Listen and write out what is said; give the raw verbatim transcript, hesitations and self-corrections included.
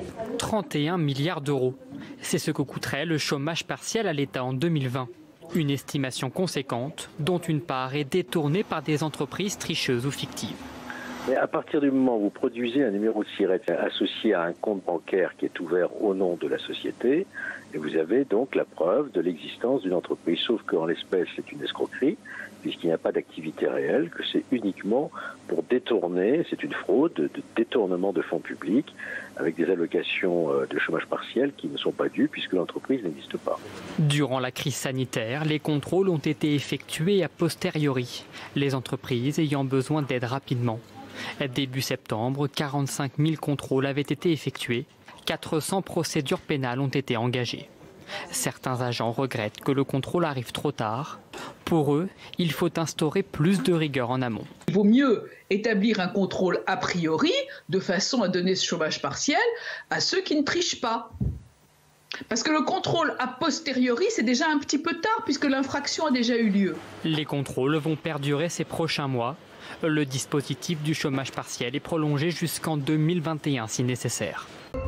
trente et un milliards d'euros. C'est ce que coûterait le chômage partiel à l'État en deux mille vingt. Une estimation conséquente dont une part est détournée par des entreprises tricheuses ou fictives. Mais à partir du moment où vous produisez un numéro de SIRET associé à un compte bancaire qui est ouvert au nom de la société, et vous avez donc la preuve de l'existence d'une entreprise, sauf qu'en l'espèce c'est une escroquerie, puisqu'il n'y a pas d'activité réelle, que c'est uniquement pour détourner, c'est une fraude de détournement de fonds publics avec des allocations de chômage partiel qui ne sont pas dues puisque l'entreprise n'existe pas. Durant la crise sanitaire, les contrôles ont été effectués a posteriori, les entreprises ayant besoin d'aide rapidement. Début septembre, quarante-cinq mille contrôles avaient été effectués, quatre cents procédures pénales ont été engagées. Certains agents regrettent que le contrôle arrive trop tard. Pour eux, il faut instaurer plus de rigueur en amont. Il vaut mieux établir un contrôle a priori, de façon à donner ce chômage partiel à ceux qui ne trichent pas. Parce que le contrôle a posteriori, c'est déjà un petit peu tard puisque l'infraction a déjà eu lieu. Les contrôles vont perdurer ces prochains mois. Le dispositif du chômage partiel est prolongé jusqu'en deux mille vingt et un si nécessaire.